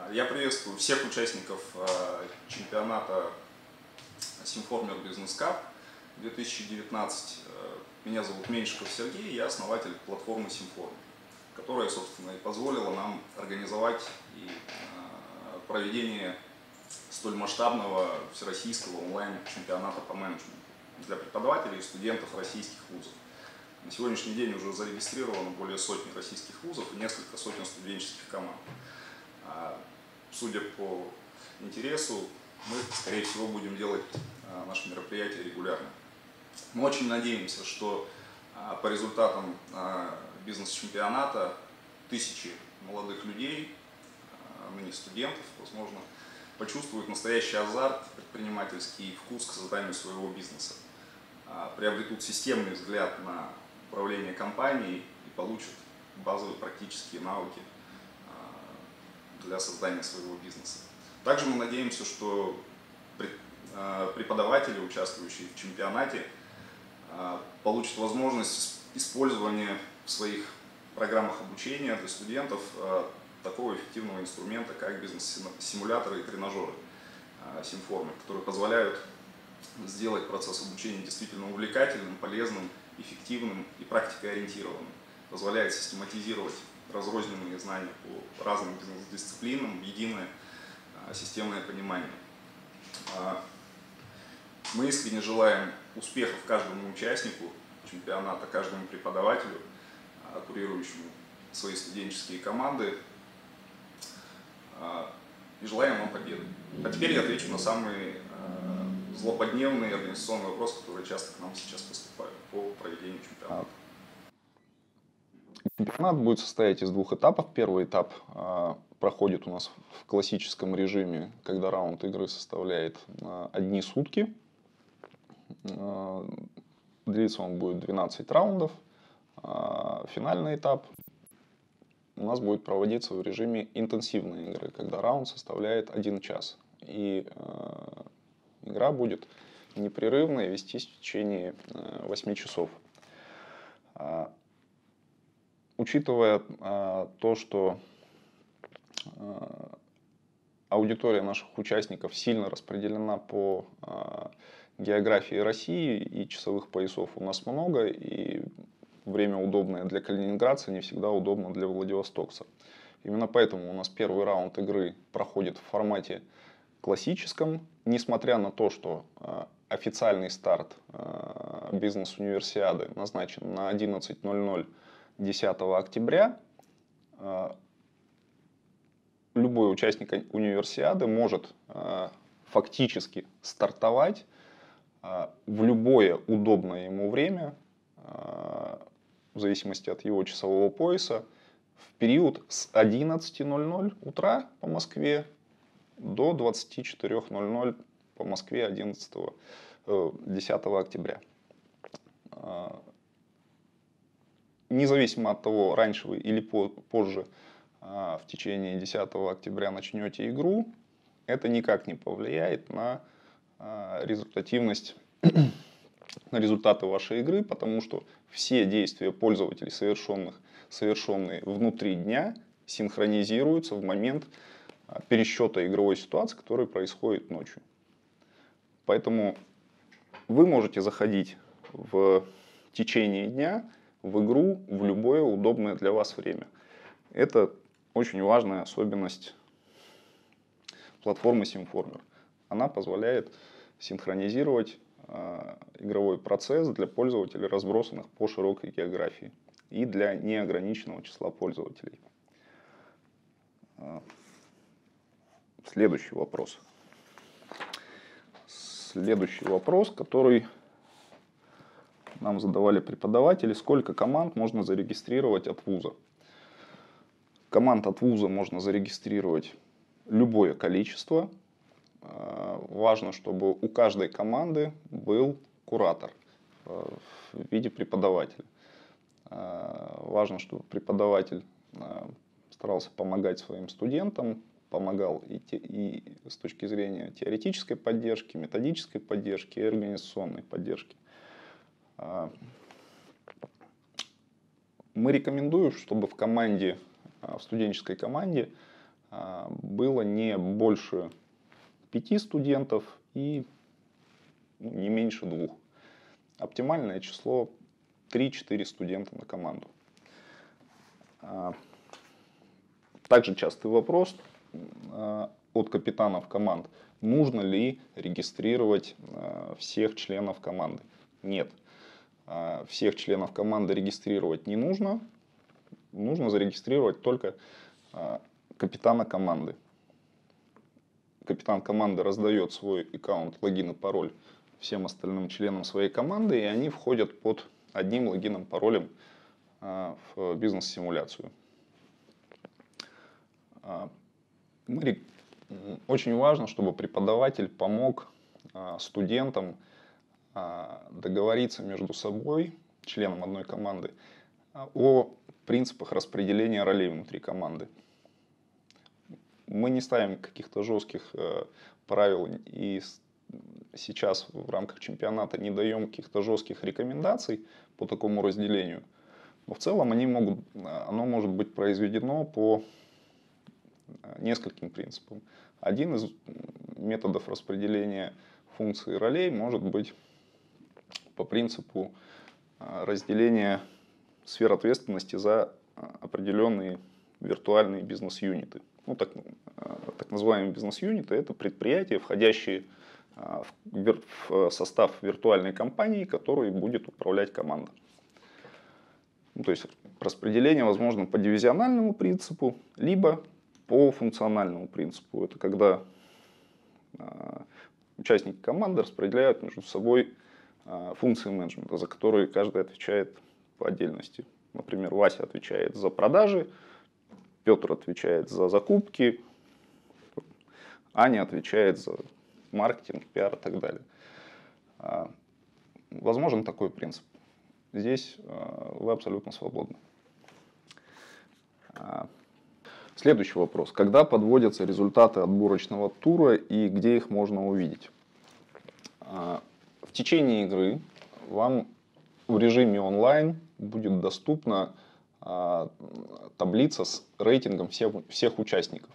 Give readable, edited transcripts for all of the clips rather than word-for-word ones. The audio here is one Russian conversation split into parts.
Я приветствую всех участников чемпионата Simformer Business Cup 2019. Меня зовут Меньшиков Сергей, я основатель платформы Simformer, которая, собственно, и позволила нам организовать и проведение столь масштабного всероссийского онлайн-чемпионата по менеджменту для преподавателей и студентов российских вузов. На сегодняшний день уже зарегистрировано более сотни российских вузов и несколько сотен студенческих команд. Судя по интересу, мы, скорее всего, будем делать наши мероприятия регулярно. Мы очень надеемся, что по результатам бизнес-чемпионата тысячи молодых людей, ныне студентов, возможно, почувствуют настоящий азарт, предпринимательский вкус к созданию своего бизнеса, приобретут системный взгляд на управление компанией и получат базовые практические навыки для создания своего бизнеса. Также мы надеемся, что преподаватели, участвующие в чемпионате, получат возможность использования в своих программах обучения для студентов такого эффективного инструмента, как бизнес-симуляторы и тренажеры Simformer, которые позволяют сделать процесс обучения действительно увлекательным, полезным, эффективным и практикоориентированным, позволяет систематизировать разрозненные знания по разным бизнес-дисциплинам в единое системное понимание. Мы искренне желаем успехов каждому участнику чемпионата, каждому преподавателю, курирующему свои студенческие команды, и желаем вам победы. А теперь я отвечу на самые злободневные организационные вопросы, которые часто к нам сейчас поступают по проведению чемпионата. Чемпионат будет состоять из двух этапов. Первый этап проходит у нас в классическом режиме, когда раунд игры составляет 1 сутки. Длиться он будет 12 раундов. Финальный этап у нас будет проводиться в режиме интенсивной игры, когда раунд составляет 1 час. И игра будет непрерывно вестись в течение 8 часов. Учитывая то, что аудитория наших участников сильно распределена по географии России и часовых поясов у нас много, и время удобное для Калининградца не всегда удобно для Владивостокца. Именно поэтому у нас первый раунд игры проходит в формате классическом, несмотря на то, что официальный старт бизнес-универсиады назначен на 11:00 10 октября. Любой участник универсиады может фактически стартовать в любое удобное ему время, в зависимости от его часового пояса, в период с 11:00 утра по Москве до 24:00 по Москве 10 октября. Независимо от того, раньше вы или позже в течение 10 октября начнете игру, это никак не повлияет на результативность, на результаты вашей игры, потому что все действия пользователей, совершенные внутри дня, синхронизируются в момент пересчета игровой ситуации, которая происходит ночью. Поэтому вы можете заходить в течение дня в игру в любое удобное для вас время. Это очень важная особенность платформы Simformer. Она позволяет синхронизировать игровой процесс для пользователей, разбросанных по широкой географии, и для неограниченного числа пользователей. Следующий вопрос. Который нам задавали преподаватели: сколько команд можно зарегистрировать от вуза? Команд от вуза можно зарегистрировать любое количество. Важно, чтобы у каждой команды был куратор в виде преподавателя. Важно, чтобы преподаватель старался помогать своим студентам, помогал и с точки зрения теоретической поддержки, методической поддержки и организационной поддержки. Мы рекомендуем, чтобы в студенческой команде было не больше 5 студентов и не меньше 2. Оптимальное число 3-4 студента на команду. Также частый вопрос от капитанов команд. Нужно ли регистрировать всех членов команды? Нет. Всех членов команды регистрировать не нужно. Нужно зарегистрировать только капитана команды. Капитан команды раздает свой аккаунт, логин и пароль всем остальным членам своей команды, и они входят под одним логином, паролем в бизнес-симуляцию. Очень важно, чтобы преподаватель помог студентам договориться между собой, членам одной команды, о принципах распределения ролей внутри команды. Мы не ставим каких-то жестких правил и сейчас в рамках чемпионата не даем каких-то жестких рекомендаций по такому разделению. Но в целом оно может быть произведено по нескольким принципам. Один из методов распределения функций и ролей может быть по принципу разделения сфер ответственности за определенные виртуальные бизнес-юниты. Так называемые бизнес-юниты – это предприятия, входящие в состав виртуальной компании, которой будет управлять команда. То есть распределение возможно по дивизиональному принципу, либо по функциональному принципу. Это когда участники команды распределяют между собой функции менеджмента, за которые каждый отвечает по отдельности. Например, Вася отвечает за продажи, Петр отвечает за закупки, Аня отвечает за маркетинг, пиар и так далее. Возможен такой принцип. Здесь вы абсолютно свободны. Следующий вопрос. Когда подводятся результаты отборочного тура и где их можно увидеть? В течение игры вам в режиме онлайн будет доступна таблица с рейтингом всех участников.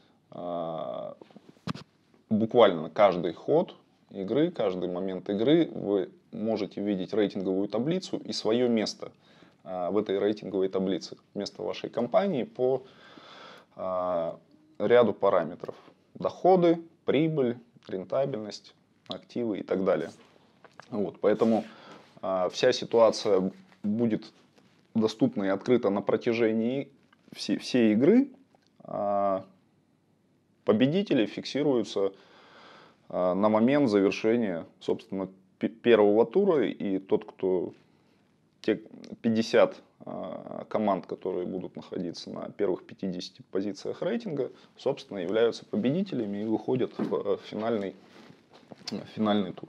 Буквально каждый ход игры, каждый момент игры вы можете видеть рейтинговую таблицу и свое место в этой рейтинговой таблице. Место вашей компании по ряду параметров. Доходы, прибыль, рентабельность, активы и так далее. Поэтому вся ситуация будет доступна и открыта на протяжении всей игры. Победители фиксируются на момент завершения, собственно, первого тура. И те 50 команд, которые будут находиться на первых 50 позициях рейтинга, собственно, являются победителями и выходят в финальный тур.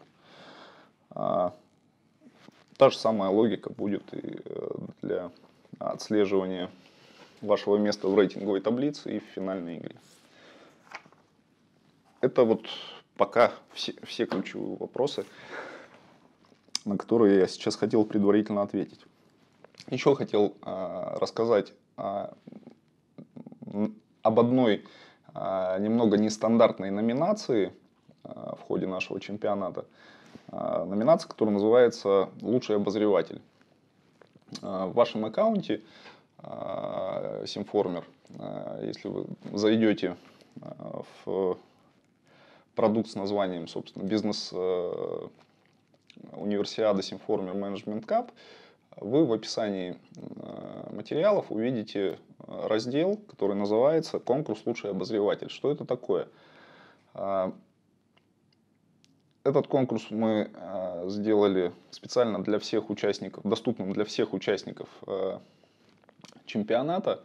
Та же самая логика будет и для отслеживания вашего места в рейтинговой таблице и в финальной игре. Это пока все ключевые вопросы, на которые я сейчас хотел предварительно ответить. Еще хотел рассказать об одной немного нестандартной номинации в ходе нашего чемпионата. Номинация, которая называется «Лучший обозреватель». В вашем аккаунте Симформер, если вы зайдете в продукт с названием, собственно, бизнес-универсиада Симформер Management Cup, вы в описании материалов увидите раздел, который называется «Конкурс «Лучший обозреватель». Что это такое? Этот конкурс мы сделали специально для всех участников, доступным для всех участников чемпионата,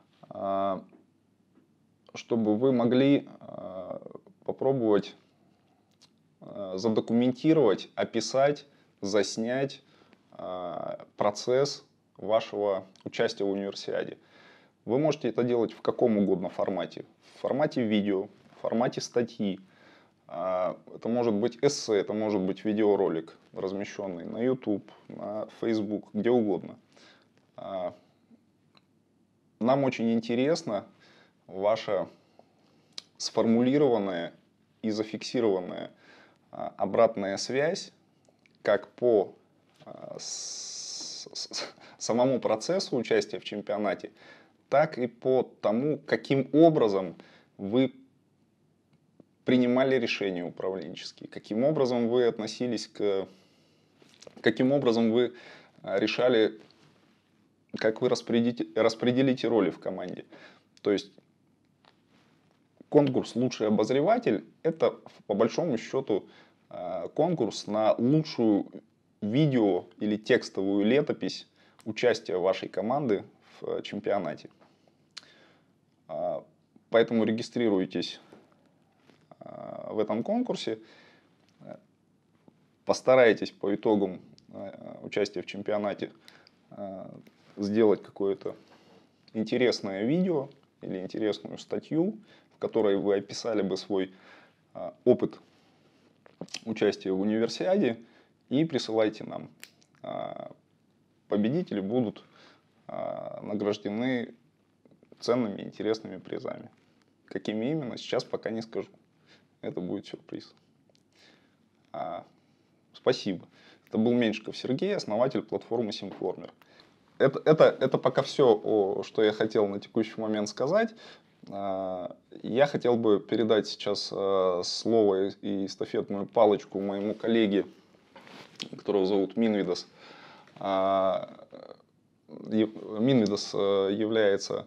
чтобы вы могли попробовать задокументировать, описать, заснять процесс вашего участия в универсиаде. Вы можете это делать в каком угодно формате. В формате видео, в формате статьи. Это может быть эссе, это может быть видеоролик, размещенный на YouTube, на Facebook, где угодно. Нам очень интересна ваша сформулированная и зафиксированная обратная связь как по самому процессу участия в чемпионате, так и по тому, каким образом вы принимали решения управленческие, каким образом вы относились каким образом вы решали, как вы распределите роли в команде. То есть конкурс «Лучший обозреватель» – это по большому счету конкурс на лучшую видео или текстовую летопись участия вашей команды в чемпионате. Поэтому регистрируйтесь в этом конкурсе, постарайтесь по итогам участия в чемпионате сделать какое-то интересное видео или интересную статью, в которой вы описали бы свой опыт участия в универсиаде, и присылайте нам. Победители будут награждены ценными, интересными призами. Какими именно, сейчас пока не скажу. Это будет сюрприз. Спасибо. Это был Меньшиков Сергей, основатель платформы Симформер. Это пока все, что я хотел на текущий момент сказать. Я хотел бы передать сейчас слово и эстафетную палочку моему коллеге, которого зовут Минвидас. Минвидас является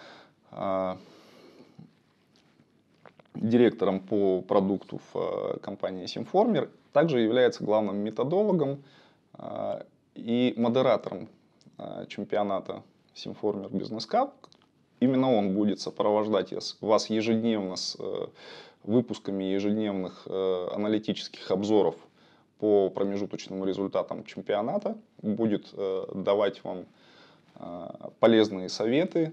директором по продукту в компании Симформер, также является главным методологом и модератором чемпионата Симформер Business Cup. Именно он будет сопровождать вас ежедневно с выпусками ежедневных аналитических обзоров по промежуточным результатам чемпионата, будет давать вам полезные советы.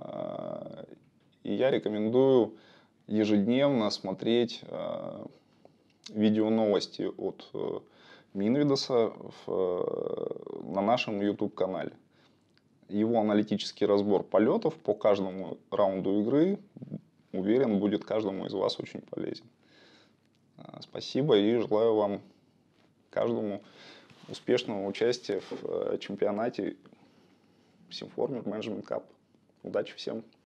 И я рекомендую ежедневно смотреть видеоновости от Минвидаса на нашем YouTube-канале. Его аналитический разбор полетов по каждому раунду игры, уверен, будет каждому из вас очень полезен. Спасибо и желаю вам каждому успешного участия в чемпионате Симформер Management Cup. Удачи всем!